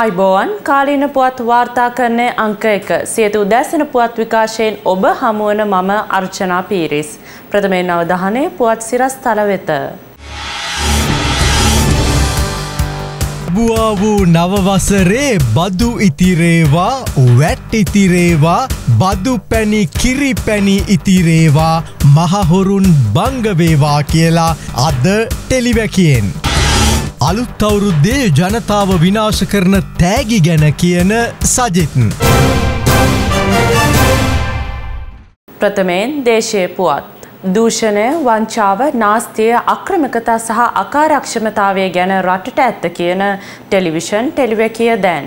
ආයිබෝවන් කාලීන පුවත් වාර්තා කරන්නේ අංක 1 සියත උදෑසන පුවත් විකාශයෙන් ඔබ හමුවන මම අර්චනා පීරිස්. ප්‍රථමයෙන් අවධානය පුවත් සිරස්තල වෙත. ලැබුවා වූ නව වසරේ බදු ඉතිරේවා වැට් ඉතිරේවා බදු පැණි කිරි පැණි ඉතිරේවා මහහොරුන් බංග වේවා කියලා අද ටෙලිවැකියෙන් අලුත් අවුරුද්දේ ජනතාව විනාශ කරන තෑගි ගැන කියන සජිත්. ප්‍රථමයෙන් දේශීය පුවත්. දූෂණය, වංචාව, නාස්තිය, අක්‍රමිකතා සහ අකාර්යක්ෂමතාවය ගැන රටට ඇත්ත කියන ටෙලිවැකිය දැන්.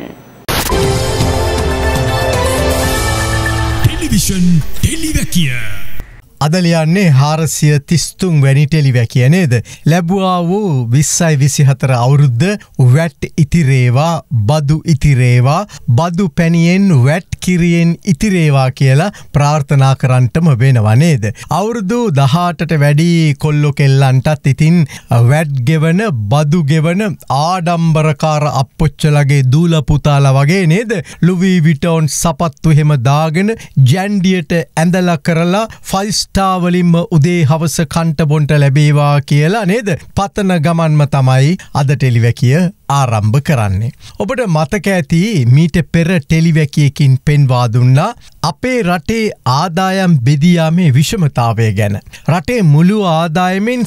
ටෙලිවැකිය අද ලියන්නේ 433 වැනි ටෙලිවැකිය නේද? ලැබුවා වූ 2024 අවුරුද්ද වැට් ඉතිරේවා බදු ඉතිරේවා බදු පැණියෙන් වැට් කිරියෙන් ඉතිරේවා කියලා ප්‍රාර්ථනා කරන්නටම වෙනවා නේද? අවුරුදු 18ට වැඩි කොල්ලෝ කෙල්ලන්ටත් ඉතින් වැට් ගෙවන බදු ගෙවන ආඩම්බරකාර අප්පොච්චලගේ දූල පුතාලා වගේ නේද? ලුවී විටෝන් සපත්තු එහෙම දාගෙන ජැන්ඩියට ඇඳලා කරලා 5 ස්ටාර් වලින්ම උදේ හවස කන්ට බොන්ට ලැබේවා කියලා නේද? පතන ගමන්ම තමයි අද ටෙලිවැකිය ආරම්භ කරන්නේ. ඔබට මතක ඇති මීට පෙර ටෙලිවැකියකින් පෙන්වා දුන්නා අපේ රටේ ආදායම් බෙදියාමේ විෂමතාවය ගැන. රටේ මුළු ආදායමෙන්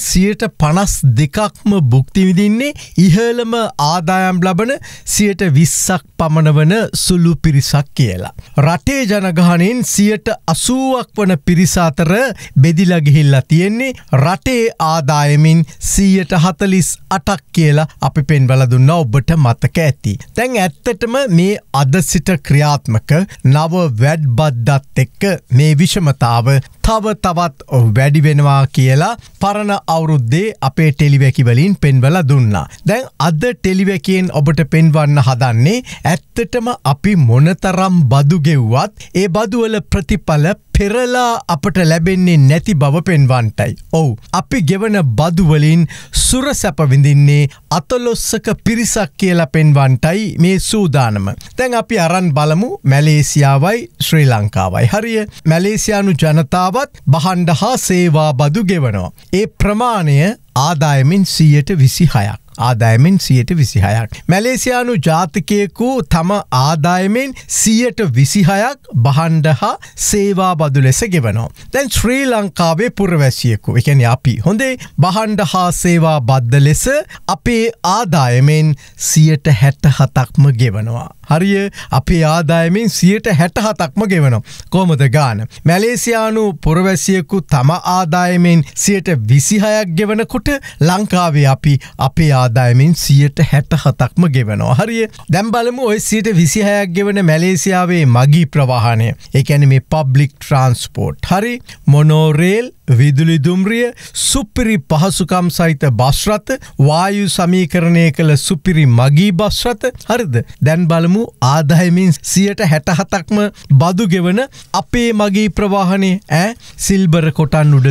52%ක්ම භුක්ති විඳින්නේ ඉහළම ආදායම් ලබන 20%ක් පමණ වන සුළු පිරිසක් කියලා. රටේ ජනගහනයෙන් 80%ක් වන පිරිස අතර බෙදිලා ගිහිල්ලා තියෙන්නේ රටේ ආදායමින් 48%ක් කියලා අපි පෙන්වලා දුන්නා. ඔබට මතක ඇති. දැන් ඇත්තටම මේ අද සිට ක්‍රියාත්මක නව වැට් බද්දත් එක්ක මේ විෂමතාව තව තවත් වැඩි වෙනවා කියලා පරණ අවුරුද්දේ අපේ ටෙලිවැකි වලින් පෙන්වලා දුන්නා. දැන් අද ටෙලිවැකියෙන් ඔබට පෙන්වන්න හදන්නේ ඇත්තටම අපි මොනතරම් බදු ගෙව්වත් ඒ බදු වල ප්‍රතිඵල පෙරලා අපට ලැබෙන්නේ නැති බව පෙන්වන්නටයි. ඔව් අපි ගෙවන බදු වලින් සුරසැප විඳින්නේ අතලොස්සක පිරිසක් කියලා පෙන්වන්නටයි මේ සූදානම. දැන් අපි අරන් බලමු මැලේසියාවයි ශ්‍රී ලංකාවයි. හරිය මැලේසියානු ජනතාවත් බහන්ඩ හා සේවා බදු ගෙවනවා. ඒ ප්‍රමාණය ආදායමින් 26%ක්. ආදායමෙන් 26%ක්. මැලේසියානු ජාතිකයෙකු තම ආදායමෙන් 26%ක් බහන්ඩ හා සේවා බදු ලෙස ගෙවනවා. දැන් ශ්‍රී ලංකාවේ පුරවැසියෙකු, ඒ කියන්නේ අපි හොඳේ බහන්ඩ හා සේවා බද්ද ලෙස අපේ ආදායමෙන් 67%ක්ම ගෙවනවා. හරිය අපේ ආදායමෙන් 67%ක්ම ගෙවනවා. කොහොමද ගාන? මැලේසියානු පුරවැසියෙකු තම ආදායමෙන් 26%ක් ගෙවනකොට ලංකාවේ අපි අපේ ආදායමෙන් 67%ක්ම ගෙවනවා. හරිය දැන් බලමු ඔය 26%ක් ගෙවන මැලේසියාවේ මගී ප්‍රවාහනය. ඒ කියන්නේ මේ පබ්ලික් ට්‍රාන්ස්පෝර්ට්. හරි මොනෝරේල් විදුලි දුම්රිය සුපිරි පහසුකම් සහිත බස් රථ වායු සමීකරණය කළ සුපිරි මගී බස් රථ. හරිද? දැන් බලමු ආදායමින් 67%ක්ම බදු ගෙවන අපේ මගී ප්‍රවාහනය සිල්බර කොටන් උඩ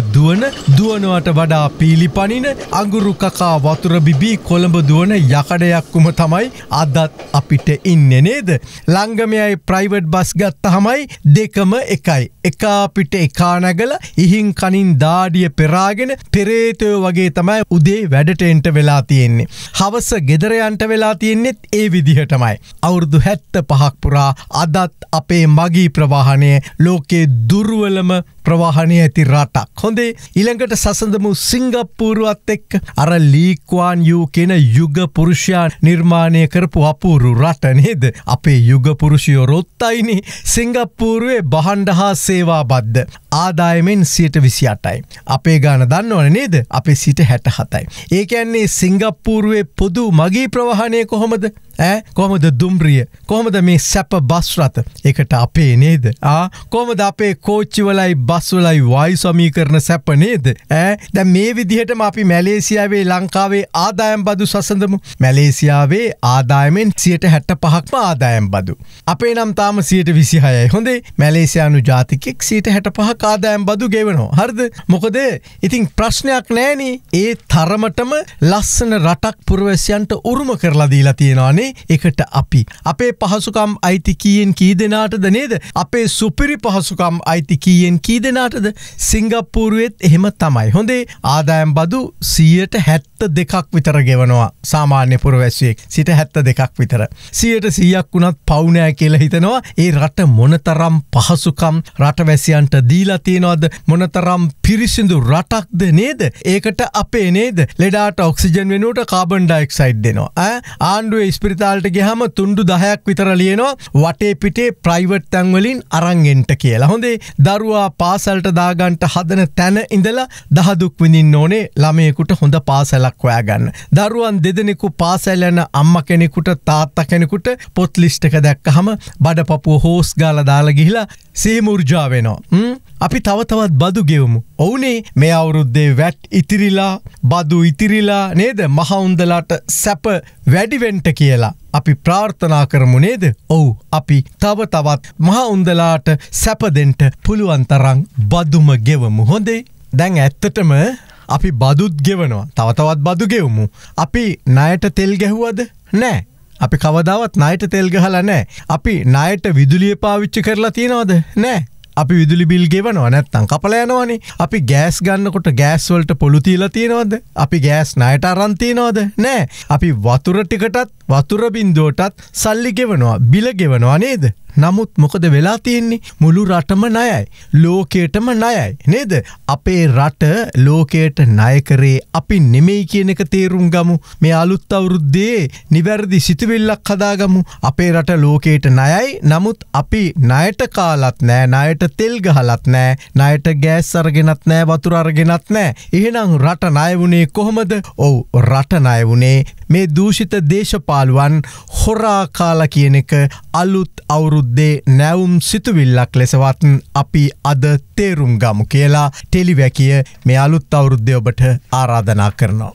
දුවනවට වඩා පීලිපනින අඟුරු කකා වතුර බිබී කොළඹ දුවන යකඩයක්කුම තමයි අදත් අපිට ඉන්නේ නේද? ලංගමයයි ප්‍රයිවට් බස් ගත්තහමයි දෙකම එකයි. එකා අපිට එකා නැගලා ඉහින් කනින් දාඩිය පෙරාගෙන පෙරේතයෝ වගේ තමයි උදේ වැඩට එන්ට වෙලා තියෙන්නේ. හවස ගෙදර යන්ට වෙලා තියෙන්නේත් ඒ විදිහටමයි. අවුරුදු 75ක් පුරා අදත් අපේ මගී ප්‍රවාහනය ලෝකේ දුර්වලම ප්‍රවාහනය ඇති රටක්. හොඳේ ඊළඟට සසඳමු සිංගප්පූරුවත් එක්ක. අර ලී ක්වාන් යූ කියන යුග පුරුෂයා නිර්මාණය කරපු අපූරු රට නේද? අපේ යුග පුරුෂයෝ රොත්තයිනේ. සිංගප්පූරුවේ බහන්ඩ හා සේවා බද්ද ආදායමෙන් 28%යි. අපේ ගාන දන්නවනේ නේද? අපේ 67%යි. ඒ කියන්නේ සිංගප්පූරුවේ පොදු මගී ප්‍රවාහනය කොහොමද? කොහොමද දුම්රිය? කොහොමද මේ සැප බස් රථ? ඒකට අපේ නේද? කොහොමද අපේ කෝච්චි වලයි බස් වලයි වායු සමීකරණ සැප නේද? දැන් මේ විදිහටම අපි මැලේසියාවේ ලංකාවේ ආදායම් බදු සසඳමු. මැලේසියාවේ ආදායමෙන් 65%ක්ම ආදායම් බදු. අපේ නම් තාම 26%යි. හොඳේ මැලේසියානු ජාතිකෙක් 65%ක් ආදායම් බදු ගෙවනවා. හරිද? මොකද ඉතින් ප්‍රශ්නයක් නෑනේ. ඒ තරමටම ලස්සන රටක් පුරවැසියන්ට උරුම කරලා දීලා තියෙනවා නේ. තියෙන්නේ. ඒකට අපි අපේ පහසුකම් අයිති කීයෙන් කී දෙනාටද නේද? අපේ සුපිරි පහසුකම් අයිති කීයෙන් කී දෙනාටද? සිංගප්පූරුවෙත් එහෙම තමයි. හොඳේ ආදායම් බදු 72% විතර ගෙවනවා සාමාන්‍ය පුරවැසියෙක්. 72% විතර. 100% වුණත් පවු නෑ කියලා හිතනවා. ඒ රට මොනතරම් පහසුකම් රටවැසියන්ට දීලා තියෙනවද? මොනතරම් පිරිසිදු රටක්ද නේද? ඒකට අපේ නේද? ලෙඩාට ඔක්සිජන් වෙනුවට කාබන් ඩයොක්සයිඩ් දෙනවා. ආණ්ඩුවේ ඉස්පිරිතාලට ගියාම තුණ්ඩු 10ක් විතර ලියනවා වටේ පිටේ ප්‍රයිවට් තැන් වලින් අරන් එන්න කියලා. හොඳේ දරුවා පාසලට දාගන්න හදන තැන ඉඳලා දහදුක් විඳින්න ඕනේ ළමයෙකුට හොඳ පාසලක් හොයාගන්න. දරුවන් දෙදෙනෙකු පාසල් යන අම්මා කෙනෙකුට තාත්තා කෙනෙකුට පොත් ලිස්ට් එක දැක්කහම බඩපපුව හොස් ගාලා දාලා ගිහිලා සීමුර්ජා වෙනවා. අපි තව තවත් බදු ගෙවමු. ඔවුනේ මේ අවුරුද්දේ වැට් ඉතිරිලා බදු ඉතිරිලා නේද? මහවුන්දලාට සැප වැඩි වෙන්න කියලා අපි ප්‍රාර්ථනා කරමු නේද? ඔව් අපි තව තවත් මහවුන්දලාට සැප දෙන්න පුළුවන් තරම් බදුම ගෙවමු. හොඳේ. දැන් ඇත්තටම අපි බදුත් ගෙවනවා. තව තවත් බදු ගෙවමු. අපි ණයට තෙල් ගැහුවද? නෑ. අපි කවදාවත් ණයට තෙල් ගහලා නෑ. අපි ණයට විදුලිය පාවිච්චි කරලා තියනවද? නෑ. අපි විදුලි බිල් ගෙවනවා නැත්තම් කපලා යනවනේ. අපි ගෑස් ගන්නකොට ගෑස් වලට පොලු තියලා තියනවද? අපි ගෑස් ණයට අරන් තියනවද? නෑ. අපි වතුර ටිකටත් වතුර බින්දුවටත් සල්ලි ගෙවනවා, බිල ගෙවනවා නේද? නමුත් මොකද වෙලා තියෙන්නේ? මුළු රටම ණයයි. ලෝකයටම ණයයි නේද? අපේ රට ලෝකයට ණය කරේ අපි නෙමෙයි කියන එක තේරුම් ගමු. මේ අලුත් අවුරුද්දේ නිවැරදි සිතුවිල්ලක් හදාගමු. අපේ රට ලෝකයට ණයයි. නමුත් අපි ණයට කාලත් නෑ, ණයට තෙල් ගහලත් නෑ, ණයට ගෑස් අරගෙනත් නෑ, වතුර අරගෙනත් නෑ. එහෙනම් රට ණය වුණේ කොහොමද? ඔව් රට ණය වුණේ මේ දූෂිත දේශපාලුවන් හොරා කාලා කියන එක අලුත් අවුරුද්දේ නැවුම් සිතුවිල්ලක් ලෙසවත් අපි අද තේරුම් ගමු කියලා ටෙලිවැකිය මේ අලුත් අවුරුද්දේ ඔබට ආරාධනා කරනවා.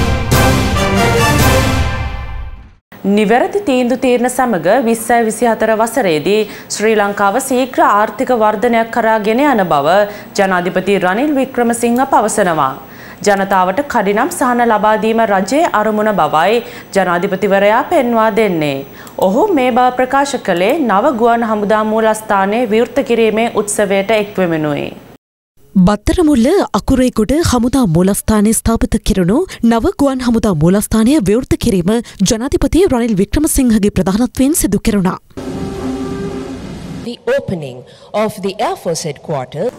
නිවැරදි තීන්දුව తీරන සමග 2024 වසරේදී ශ්‍රී ලංකාව ශීඝ්‍ර ආර්ථික වර්ධනයක් කරා ගෙන යන බව ජනාධිපති රනිල් වික්‍රමසිංහ පවසනවා. ජනතාවට කඩිනම් සහන ලබා දීම රජයේ අරමුණ බවයි ජනාධිපතිවරයා පෙන්වා දෙන්නේ. ඔහු මේ බව ප්‍රකාශ කළේ නව ගුවන් හමුදා මූලස්ථානයේ විවෘත කිරීමේ උත්සවයට එක්වෙමිනුයි. බත්තරමුල්ල අකුරේගොඩ හමුදා මූලස්ථානයේ ස්ථාපිත කෙරුණු නව ගුවන් හමුදා මූලස්ථානය විවෘත කිරීම ජනාධිපති රනිල් වික්‍රමසිංහගේ ප්‍රධානත්වයෙන් සිදු කෙරුණා. The opening of the Air Force headquarters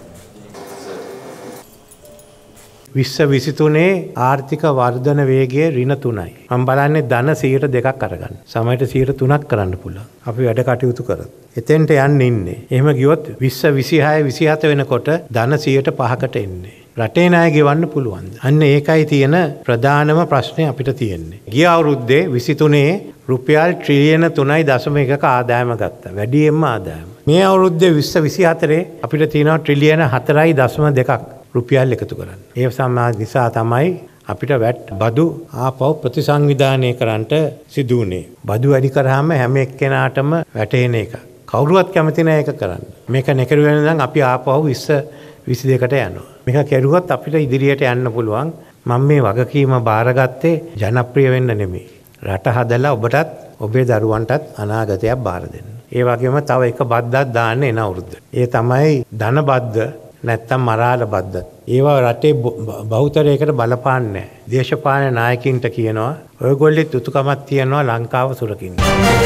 2023 ආර්ථික වර්ධන වේගය ඍණ 3යි. මම බලන්නේ ධන 2% අරගන්න. සමහරට 3% කරන්න පුළුවන්. අපි වැඩ කටයුතු කරත්. එතෙන්ට යන්න ඉන්නේ. එහෙම ගියොත් 2026 27 වෙනකොට ධන 5%කට එන්නේ. රටේ ණය ගෙවන්න පුළුවන්. අන්න ඒකයි තියෙන ප්‍රධානම ප්‍රශ්නේ අපිට තියෙන්නේ. ගිය අවුරුද්දේ 23 රුපියල් ට්‍රිලියන 3.1ක ආදායම ගත්තා. වැඩියෙන්ම ආදායම. මේ අවුරුද්දේ 2024 අපිට තියෙනවා ට්‍රිලියන 4.2ක් රුපියල් එකතු කරන්න. ඒ සමාජ නිසා තමයි අපිට වැට් බදු ආපහු ප්‍රතිසංවිධානය කරන්නට සිදු වුණේ. බදු වැඩි කරාම හැම එක්කෙනාටම වැටෙන එක. කවුරුවත් කැමති නැහැ ඒක කරන්න. මේක නැකරුවෙන නම් අපි ආපහු 22කට යනවා. මේක කෙරුවොත් අපිට ඉදිරියට යන්න පුළුවන්. මම මේ වගකීම බාරගත්තේ ජනප්‍රිය වෙන්න නෙමෙයි. රට හදලා ඔබටත් ඔබේ දරුවන්ටත් අනාගතයක් බාර දෙන්න. ඒ වගේම තව එක බද්දක් දාන්න එන අවුරුද්ද. ඒ තමයි ධන බද්ද නැත්තම් මරාල බද්ද. ඒවා රටේ බහුතරයකට බලපාන්නේ නැහැ. දේශපාලන නායකින්ට කියනවා ඔයගොල්ලෙත් යුතුයකමක් තියනවා ලංකාව සුරකින්න.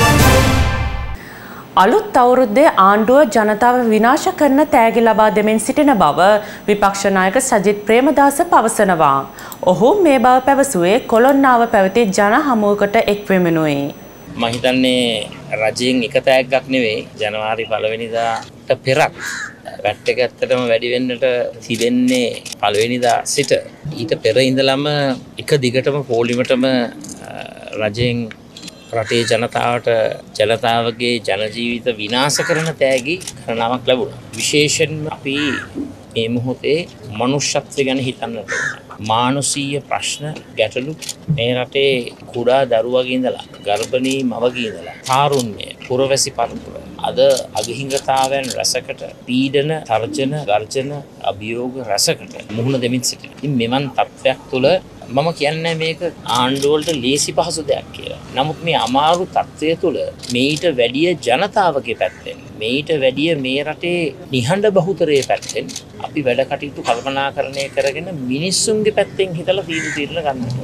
අලුත් අවුරුද්දේ ආණ්ඩුව ජනතාව විනාශ කරන තෑගි ලබා දෙමින් සිටින බව විපක්ෂ නායක සජිත් ප්‍රේමදාස පවසනවා. ඔහු මේ බව පැවසුවේ කොළොන්නාව පැවති ජන හමුවකට එක්වෙමිනුයි. මම හිතන්නේ රජයෙන් එක තෑග්ගක් නෙවෙයි ජනවාරි 1 වෙනිදාට පෙරත් වැට් එක ඇත්තටම වැඩි වෙන්නට තිබෙන්නේ 1 වෙනිදා සිට ඊට පෙර ඉඳලම එක දිගටම පොලිමටම රජයෙන් රටේ ජනතාවගේ ජන ජීවිත විනාශ කරන තෑගි ගණනාවක් ලැබුණා. විශේෂයෙන්ම අපි මේ මොහොතේ මනුෂ්‍යත්වය ගැන හිතන්නට ඕන. මානසික ප්‍රශ්න ගැටලු මේ රටේ කුඩා දරුවගේ ඉඳලා ගර්භණී මවගේ ඉඳලා තාරුණ්‍ය පුරවැසි පරපුර අද අගහිංගතාවයන් රැසකට පීඩන තර්ජන ගර්ජන අභියෝග රැසකට මුහුණ දෙමින් සිටින. ඉතින් මෙවන් තත්ත්වයක් තුළ මම කියන්නේ මේක ආණ්ඩුවලට ලේසි පහසු දෙයක් කියලා. නමුත් මේ අමාරු තත්ත්වය තුළ මේට වැඩිය ජනතාවගේ පැත්තෙන් මේට වැඩිය මේ රටේ නිහඬ බහුතරයේ පැත්තෙන් අපි වැඩ කටයුතු කල්පනාකරණය කරගෙන මිනිස්සුන්ගේ පැත්තෙන් හිතලා තීරණ ගන්නවා.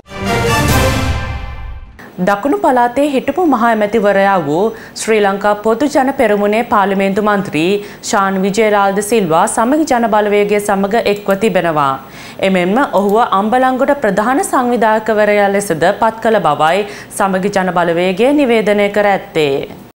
දකුණු පළාතේ හිටපු මහ ඇමතිවරයා වූ ශ්‍රී ලංකා පොදු ජන පෙරමුණේ පාර්ලිමේන්තු මන්ත්‍රී ශාන් විජේලාල් ද සිල්වා සමගි ජන බලවේගය සමග එක්ව තිබෙනවා. එමෙන්ම ඔහුව අම්බලන්ගොඩ ප්‍රධාන සංවිධායකවරයා ලෙසද පත් කළ බවයි සමගි ජන බලවේගය නිවේදනය කර ඇත්තේ.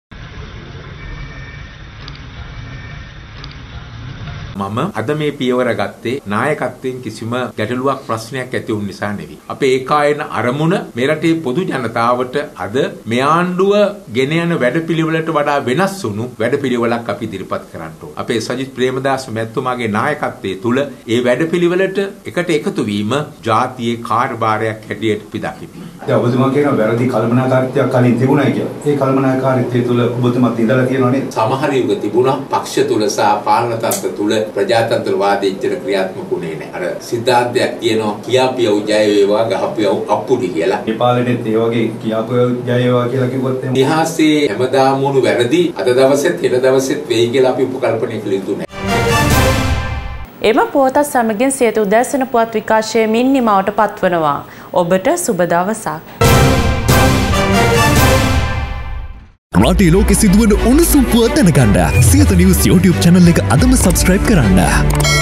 මම අද මේ පියවර ගත්තේ නායකත්වයෙන් කිසිම ගැටලුවක් ප්‍රශ්නයක් ඇති වුන නිසා නෙවෙයි. අපේ ඒකායන අරමුණ මේ රටේ පොදු ජනතාවට අද මේ ආණ්ඩුව ගෙන යන වැඩපිළිවෙලට වඩා වෙනස් වුණු වැඩපිළිවෙලක් අපි ඉදිරිපත් කරන්න ඕන. අපේ සජිත් ප්‍රේමදාස මැතිතුමාගේ නායකත්වයේ තුල ඒ වැඩපිළිවෙලට එකට එකතු වීම ජාතියේ කාර්යභාරයක් හැටියට අපි දකිමු. දැන් ඔබතුමා කියන වැරදි කල්පනාකාරීත්වයක් කලින් තිබුණා කියලා. ඒ කල්පනාකාරීත්වය තුල ඔබතුමාත් ඉඳලා තියෙනවා නේද? සමහර යුග තිබුණා පක්ෂ තුල සහ පාලන තත්ත්ව තුල ප්‍රජාතන්ත්‍රවාදයේ ඉච්ඡර ක්‍රියාත්මක වුණේ නැහැ. අර සිද්ධාන්තයක් තියෙනවා කියාපියව ජය වේවා ගහපියව අප්පුඩි කියලා. මේ පාලනයේත් ඒ වගේ කියාපියව ජය වේවා කියලා කිව්වොත් එහෙම ඉතිහාසයේ හැමදාම වුණු වැරදි අද දවසෙත් හෙට දවසෙත් වෙයි කියලා අපි උපකල්පනය කළ යුතු නැහැ. එම පුවතත් සමගින් සියත උදෑසන පුවත් විකාශය මින් නිමවට පත්වනවා. ඔබට සුබ දවසක්. රටේ ලෝකෙ සිදුවන උණුසුම් පුවත් දැනගන්න සියත නිවුස් YouTube channel එක අදම subscribe කරන්න.